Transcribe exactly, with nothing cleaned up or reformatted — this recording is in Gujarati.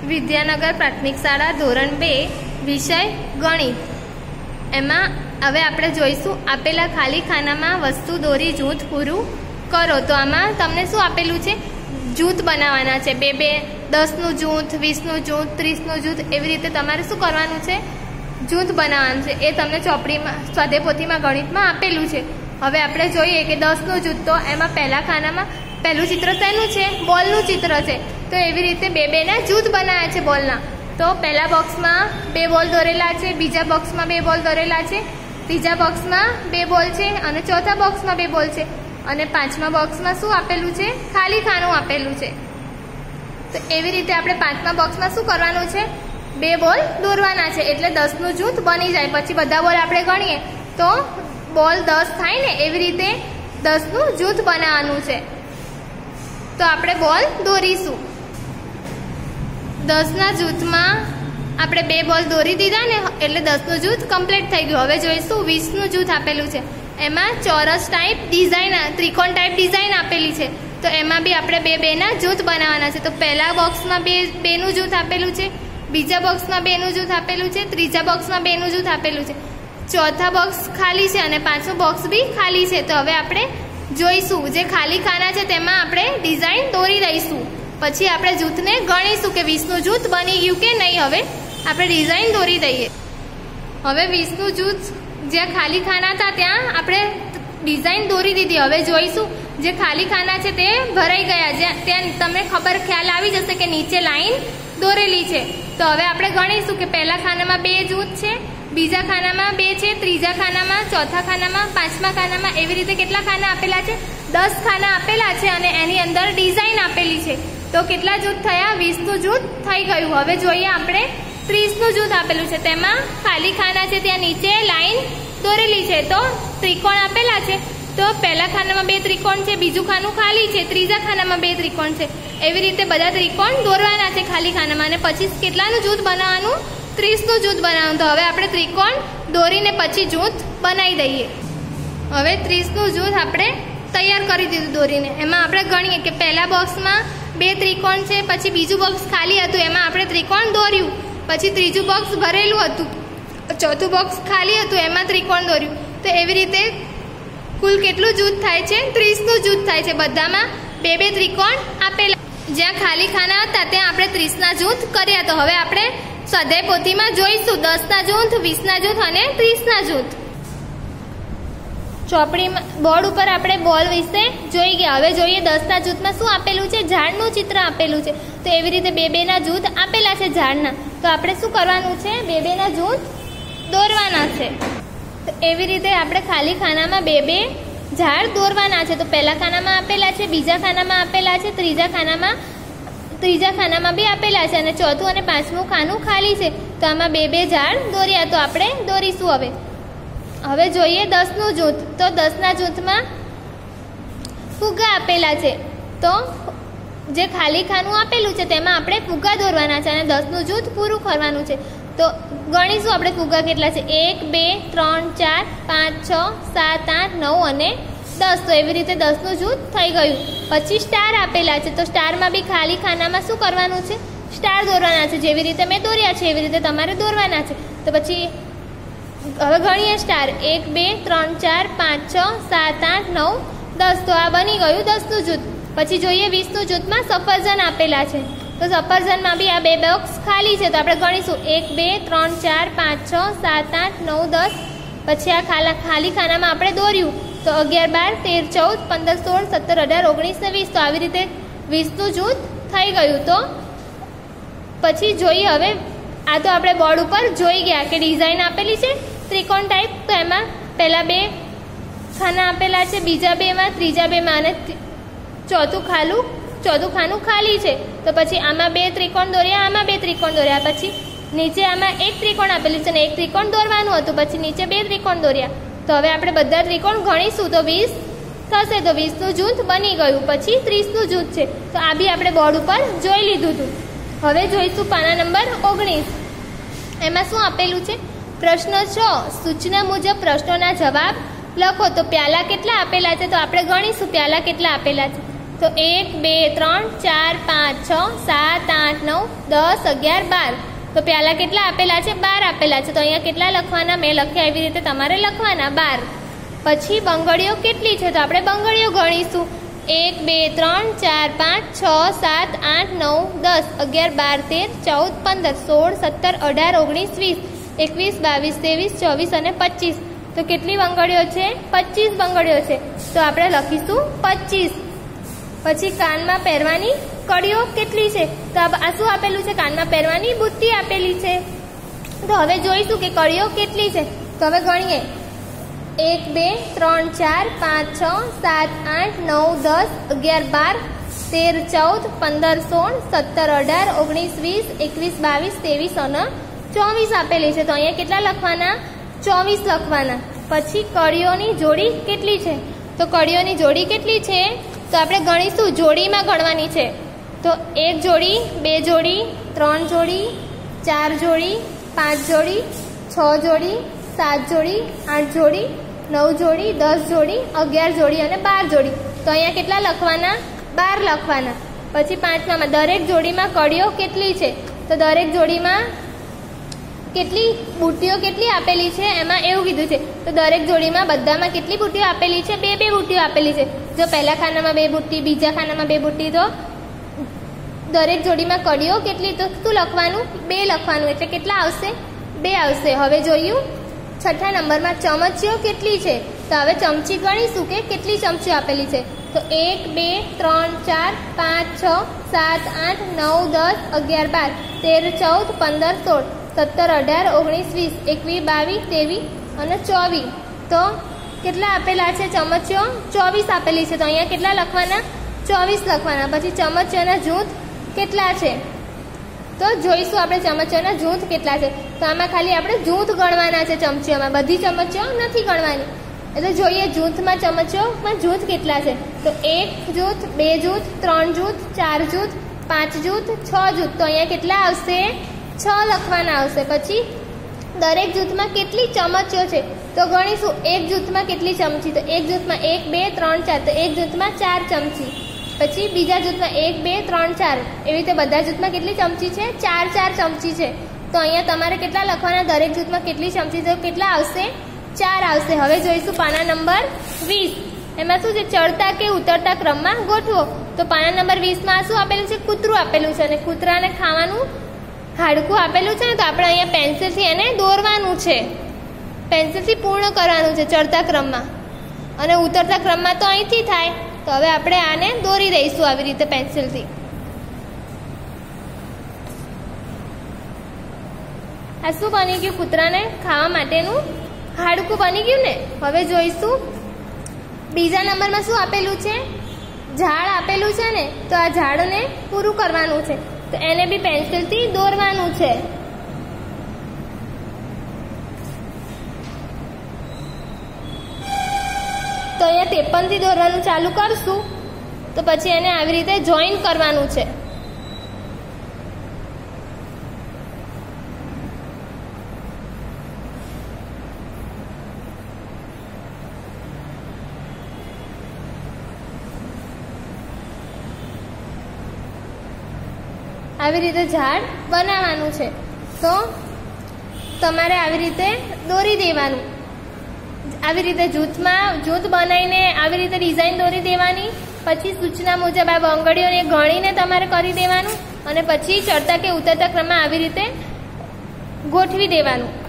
વિદ્યાનગર પ્રાથમિક શાળા ધોરણ બે વિષય ગણિત। એમાં હવે આપણે જોઈશું આપેલા ખાલી ખાનામાં વસ્તુ દોરી જૂથ પૂરું કરો। તો આમાં તમને શું આપેલું છે? જૂથ બનાવવાના છે। બે બે દસનું જૂથ, વીસનું જૂથ, ત્રીસનું જૂથ, એવી રીતે તમારે શું કરવાનું છે? જૂથ બનાવવાનું છે। એ તમને ચોપડીમાં સ્વાધ્યાય પોથીમાં ગણિતમાં આપેલું છે। હવે આપણે જોઈએ કે દસનું જૂથ, તો એમાં પહેલા ખાનામાં પહેલું ચિત્ર શેનું છે? બોલનું ચિત્ર છે। તો એવી રીતે બે બેના જૂથ બનાવ્યા છે બોલના। તો પહેલા બોક્સમાં બે બોલ દોરેલા છે, બીજા બોક્સમાં બે બોલ દોરેલા છે, ત્રીજા બોક્સમાં બે બોલ છે અને ચોથા બોક્સમાં બે બોલ છે અને પાંચમા બોક્સમાં શું આપેલું છે? ખાલી ખાનું આપેલું છે। તો એવી રીતે આપણે પાંચમા બોક્સમાં શું કરવાનું છે? બે બોલ દોરવાના છે, એટલે દસનું જૂથ બની જાય। પછી બધા બોલ આપણે ગણીએ તો બોલ દસ થાય ને, એવી રીતે દસનું જૂથ બનાવવાનું છે। તો આપણે બોલ દોરીશું। દસના જૂથમાં આપણે બે બોલ દોરી દીધા ને, એટલે દસનું જૂથ કમ્પ્લીટ થઈ ગયું। હવે જોઈશું વીસનું જૂથ આપેલું છે। એમાં ચોરસ ટાઈપ ડિઝાઇન, ત્રિકોણ ટાઈપ ડિઝાઇન આપેલી છે। તો એમાં બી આપણે બે બેના જૂથ બનાવવાના છે। તો પહેલા બોક્સમાં બે બેનું જૂથ આપેલું છે, બીજા બોક્સમાં બેનું જૂથ આપેલું છે, ત્રીજા બોક્સમાં બેનું જૂથ આપેલું છે, ચોથા બોક્સ ખાલી છે અને પાંચમું બોક્સ બી ખાલી છે। તો હવે આપણે જોઈશું જે ખાલી ખાના છે તેમાં આપણે ડિઝાઇન દોરી દઈશું। પછી આપણે જૂથને ગણીશું કે વીસનું જૂથ બની ગયું કે નહીં। હવે આપણે ડિઝાઇન દોરી દઈએ। હવે વીસનું જૂથ જ્યાં ખાલી ખાના હતા ત્યાં આપણે ડિઝાઇન દોરી દીધી। હવે જોઈશું જે ખાલી ખાના છે તે ભરાઈ ગયા, જ્યાં ત્યાં તમને ખબર ખ્યાલ આવી જશે કે નીચે લાઈન દોરેલી છે। તો હવે આપણે ગણીશું કે પહેલા ખાનામાં બે જૂથ છે, બીજા ખાનામાં બે છે, ત્રીજા ખાનામાં, ચોથા ખાનામાં, પાંચમા ખાનામાં, એવી રીતે કેટલા ખાના આપેલા છે? દસ ખાના આપેલા છે અને એની અંદર ડિઝાઇન આપેલી છે। તો કેટલા જૂથ થયા? વીસનું જૂથ થઈ ગયું। હવે જોઈએ આપણે ત્રીસનું જૂથ આપેલું છે, તેમાં ખાલી ખાના છે ત્યાં નીચે લાઈન દોરેલી છે। તો ત્રિકોણ આપેલા છે, તો પહેલા ખાનામાં બે ત્રિકોણ છે, બીજું ખાનું ખાલી છે, ત્રીજા ખાનામાં બે ત્રિકોણ છે, એવી રીતે બધા ત્રિકોણ દોરવાના છે ખાલી ખાનામાં। અને પછી કેટલાનું જૂથ બનાવવાનું? ત્રીસનું જૂથ બનાવવાનું। તો હવે આપણે ત્રિકોણ દોરીને પછી જૂથ બનાવી દઈએ। હવે ત્રીસનું જૂથ આપણે તૈયાર કરી દીધું દોરીને। એમાં આપણે ગણીએ કે પહેલા બોક્સમાં બે ત્રિકોણ છે, પછી બીજું બોક્સ ખાલી હતું, એમાં આપણે ત્રિકોણ દોર્યું, પછી ત્રીજું બોક્સ ભરેલું હતું, ચોથું બોક્સ ખાલી હતું, એમાં ત્રિકોણ દોર્યું। તો એવી રીતે કુલ કેટલું જૂથ થાય છે? ત્રીસનું જૂથ થાય છે। બધામાં બે બે ત્રિકોણ આપેલા, જ્યાં ખાલી ખાના હતા ત્યાં આપણે ત્રીસના જૂથ કર્યા। તો હવે આપણે સ્વાધ્યાય પોથીમાં જોઈશું દસના જૂથ, વીસના જૂથ અને ત્રીસના જૂથ। ચોપડીમાં બોર્ડ ઉપર આપણે બોલ વિશે જોઈ ગયા। હવે જોઈએ દસના જૂથમાં શું આપેલું છે? ઝાડનું ચિત્ર આપેલું છે। તો એવી રીતે બે બેના જૂથ આપેલા છે ઝાડના। તો આપણે શું કરવાનું છે? બે બેના જૂથ દોરવાના છે। તો એવી રીતે આપણે ખાલી ખાનામાં બે બે ઝાડ દોરવાના છે। તો પહેલા ખાનામાં આપેલા છે, બીજા ખાનામાં આપેલા છે, ત્રીજા ખાનામાં ત્રીજા ખાનામાં બી આપેલા છે અને ચોથું અને પાંચમું ખાનું ખાલી છે। તો આમાં બે બે ઝાડ દોર્યા। તો આપણે દોરીશું। હવે હવે જોઈએ દસનું જૂથ। તો દસના જૂથમાં ફુગ્ગા આપેલા છે। તો જે ખાલી ખાનું આપેલું છે તેમાં આપણે ફુગ્ગા દોરવાના છે અને દસનું જૂથ પૂરું કરવાનું છે। તો ગણીશું આપણે ફુગ્ગા કેટલા છે? એક, બે, ત્રણ, ચાર, પાંચ, છ, સાત, આઠ, નવ અને દસ। તો એવી રીતે દસનું જૂથ થઈ ગયું। પછી સ્ટાર આપેલા છે। તો સ્ટારમાં બી ખાલી ખાનામાં શું કરવાનું છે? સ્ટાર દોરવાના છે। જેવી રીતે મેં દોર્યા છે એવી રીતે તમારે દોરવાના છે। તો પછી હવે ગણીએ સ્ટાર, એક, બે, ત્રણ, ચાર, પાંચ, છ, સાત, આઠ, નવ, દસ। તો આ બની ગયું દસનું જૂથ। પછી જોઈએ વીસનું જૂથમાં સફરજન આપેલા છે। તો સફરજનમાં બી આ બે બોક્સ ખાલી છે। તો આપણે ગણીશું એક, બે, ત્રણ, ચાર, પાંચ, છ, સાત, આઠ, નવ, દસ। પછી આ ખાલા ખાલી ખાનામાં આપણે દોર્યું તો અગિયાર, બાર, તેર, ચૌદ, પંદર, સોળ, સત્તર, અઢાર, ઓગણીસ ને વીસ। તો આવી રીતે વીસનું જૂથ થઈ ગયું। તો પછી જોઈએ હવે આ તો આપણે બોર્ડ ઉપર જોઈ ગયા કે ડિઝાઇન આપેલી છે ત્રિકોણ ટાઈપ। તો એમાં પહેલા બે ખાના આપેલા છે, બીજા બેમાં, ત્રીજા બેમાં અને ચોથું ખાલું ચોથું ખાનું ખાલી છે। તો પછી આમાં બે ત્રિકોણ દોર્યા, આમાં બે ત્રિકોણ દોર્યા, પછી નીચે આમાં એક ત્રિકોણ આપેલું છે અને એક ત્રિકોણ દોરવાનું હતું, પછી નીચે બે ત્રિકોણ દોર્યા। તો હવે આપણે બધા ત્રિકોણ ગણીશું તો વીસ થશે। તો વીસનું જૂથ બની ગયું। પછી ત્રીસનું જૂથ છે। તો આ બી આપણે બોર્ડ ઉપર જોઈ લીધું હતું। હવે જોઈશું પાના નંબર ઓગણીસ। એમાં શું આપેલું છે? પ્રશ્ન છ, સૂચના મુજબ પ્રશ્નોના જવાબ લખો। તો પ્યાલા કેટલા આપેલા છે? તો આપણે ગણીશું પ્યાલા કેટલા આપેલા છે। તો એક, બે, ત્રણ, ચાર, પાંચ, છ, સાત, આઠ, આઠ નવ દસ અગિયાર બાર. તો પહેલા કેટલા આપેલા છે? બાર આપેલા છે. તો અહીંયા કેટલા લખવાના? મેં લખ્યા એવી રીતે તમારે લખવાના બાર. પછી બંગડીઓ કેટલી છે? તો આપણે બંગડીઓ ગણીશું. એક બે ત્રણ ચાર પાંચ છ સાત આઠ નવ દસ અગિયાર બાર તેર ચૌદ પંદર સોળ સત્તર અઢાર ઓગણીસ વીસ એકવીસ બાવીસ ત્રેવીસ ચોવીસ અને પચીસ. તો કેટલી બંગડીઓ છે? પચીસ બંગડીઓ છે. તો આપણે લખીશું પચીસ. પછી કાનમાં પહેરવાની કડીઓ કેટલી છે? તો આ શું આપેલું છે? કાનમાં પહેરવાની બુટ્ટી આપેલી છે. તો હવે જોઈશું કે કડીઓ કેટલી છે. તો હવે ગણીએ. એક બે ત્રણ ચાર પાંચ છ સાત આઠ નવ દસ અગિયાર બાર તેર ચૌદ પંદર સોળ સત્તર અઢાર ઓગણીસ વીસ એકવીસ બાવીસ ત્રેવીસ અને ચોવીસ આપેલી છે. તો અહીંયા કેટલા લખવાના? ચોવીસ લખવાના. પછી કડીઓની જોડી કેટલી છે? તો કડીઓની જોડી કેટલી છે? તો આપણે ગણીશું. જોડીમાં ગણવાની છે. તો એક જોડી, બે જોડી, ત્રણ જોડી, ચાર જોડી, પાંચ જોડી, છ જોડી, સાત જોડી, આઠ જોડી, નવ જોડી, દસ જોડી, અગિયાર જોડી અને બાર જોડી. તો અહીંયા કેટલા લખવાના? બાર લખવાના. પછી પાંચમામાં દરેક જોડીમાં કડીઓ કેટલી છે? તો દરેક જોડીમાં કેટલી બુટ્ટીઓ કેટલી આપેલી છે? એમાં એવું કીધું છે. તો દરેક જોડીમાં બધામાં કેટલી બુટ્ટીઓ આપેલી છે? બે બે બુટ્ટીઓ આપેલી છે. જો પહેલા ખાનામાં બે બુટ્ટી, બીજા ખાનામાં બે બુટ્ટી, તો દરેક જોડીમાં કડીઓ કેટલી? તો શું લખવાનું? બે લખવાનું. એટલે કેટલા આવશે? બે આવશે. હવે જોયું છઠ્ઠા નંબરમાં ચમચીઓ કેટલી છે? તો હવે ચમચી ગણીશું કે કેટલી ચમચીઓ આપેલી છે. તો એક બે ત્રણ ચાર પાંચ છ સાત આઠ નવ દસ અગિયાર બાર તેર ચૌદ પંદર સોળ સત્તર અઢાર ઓગણીસ વીસ એકવીસ બાવીસ ત્રેવીસ અને ચોવીસ. તો કેટલા આપેલા છે ચમચીઓ? ચોવીસ આપેલી છે. તો અહીંયા કેટલા લખવાના? ચોવીસ લખવાના. પછી ચમચીઓના જૂથ કેટલા છે? તો જોઈશું આપણે ચમચીઓના જૂથ કેટલા છે. તો આમાં ખાલી આપણે જૂથ ગણવાના છે. ચમચીઓમાં બધી ચમચીઓ નથી ગણવાની. એટલે જોઈએ જૂથમાં ચમચીઓમાં જૂથ કેટલા છે. તો એક જૂથ, બે જૂથ, ત્રણ જૂથ, ચાર જૂથ, પાંચ જૂથ, છ જૂથ. તો અહીંયા કેટલા આવશે? છ લખવાના આવશે. પછી દરેક જૂથમાં કેટલી ચમચીઓ છે? તો ગણીશું. એક જૂથમાં કેટલી ચમચી? તો એક જૂથમાં એક બે ત્રણ ચાર. તો એક જૂથમાં ચાર ચમચી. પછી બીજા જૂથમાં એક બે ત્રણ ચાર. એવી રીતે બધા જૂથમાં કેટલી ચમચી છે? ચાર ચાર ચમચી છે. તો અહીંયા તમારે કેટલા લખવાના? દરેક જૂથમાં કેટલી ચમચી? તો કેટલા આવશે? ચાર આવશે. હવે જોઈશું પાના નંબર વીસ. એમાં શું છે? ચડતા કે ઉતરતા ક્રમમાં ગોઠવો. તો પાના નંબર વીસમાં શું આપેલું છે? કૂતરું આપેલું છે. અને કૂતરાને ખાવાનું હાડકું આપેલું છે ને. તો આપણે અહીંયા પેન્સિલથી એને દોરવાનું છે. પેન્સિલથી પૂર્ણ કરવાનું છે ચડતા ક્રમમાં. અને ઉતરતા ક્રમમાં તો અહીંથી થાય. તો હવે આપણે આને દોરી દઈશું આવી રીતે પેન્સિલથી. આ શું બની ગયું? કૂતરાને ખાવા માટેનું હાડકું બની ગયું ને. હવે જોઈશું બીજા નંબરમાં શું આપેલું છે? ઝાડ આપેલું છે ને. તો આ ઝાડને પૂરું કરવાનું છે. તો એને બી પેન્સિલથી દોરવાનું છે. તો અહીંયા ત્રેપનથી દોરવાનું ચાલુ કરશું. તો પછી એને આવી રીતે જોઈન કરવાનું છે. આવી રીતે ઝાડ બનાવવાનું છે. તો તમારે આવી રીતે દોરી દેવાનું. આવી રીતે જૂથમાં જૂથ બનાવીને આવી રીતે ડિઝાઇન દોરી દેવાની. પછી સૂચના મુજબ આ બંગડીઓને ગણીને તમારે કરી દેવાનું. અને પછી ચડતા કે ઉતરતા ક્રમમાં આવી રીતે ગોઠવી દેવાનું.